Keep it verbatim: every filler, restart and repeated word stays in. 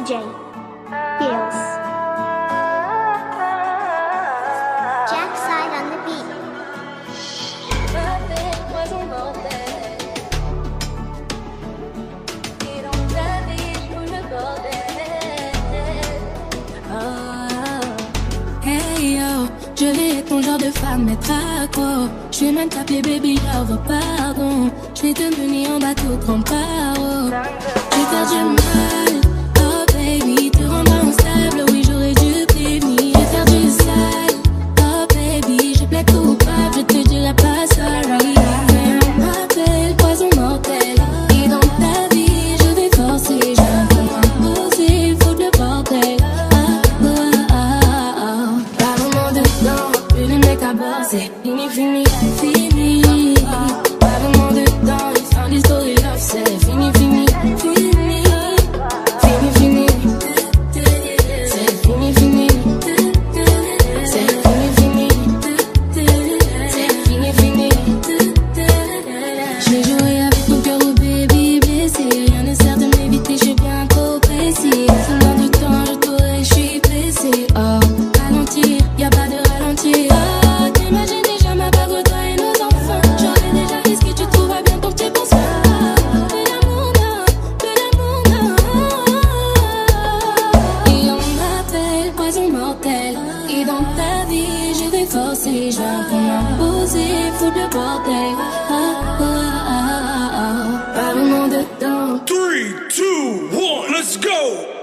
J, YELS, JACKSIDE on the beat. Hey yo, je vais être ton genre de femme, être accro. Je vais même t'appeler baby love, pardon. Je vais te mener en bateau, grand paro. Je vais faire du mal, oh baby, te rendre instable, oui j'aurais dû prévenir. Je vais faire du sale, oh baby, je plaide coupable, je te dirai pas sorry. Mais on m'appelle poison mortel, et dans ta vie je vais forcer. Je vais m'imposer, faut le bordel. C'est fini, fini, fini. Pas vraiment de temps, ils font l'histoire et love, c'est fini, fini, fini. Fini, fini. C'est fini, fini. C'est fini, fini. C'est fini, fini. J'ai joué avec ton cœur au baby blessé. Rien ne sert de m'éviter, je suis bien trop précis. C'est dans du temps, je t'aurais, je suis blessé. Oh, ralentir, y'a pas de ralentir. T'imagines déjà ma part de toi et nos enfants. J'aurais déjà risqué, tu trouveras bien ton petit bon soin. De l'amour, non, de l'amour, non. Et on m'appelle poison mortel. Et dans ta vie, je vais forcer. Je viens pour m'imposer, foutre le bordel. Oh, oh, oh, oh, oh. Pas vraiment de temps. three, two, one, let's go!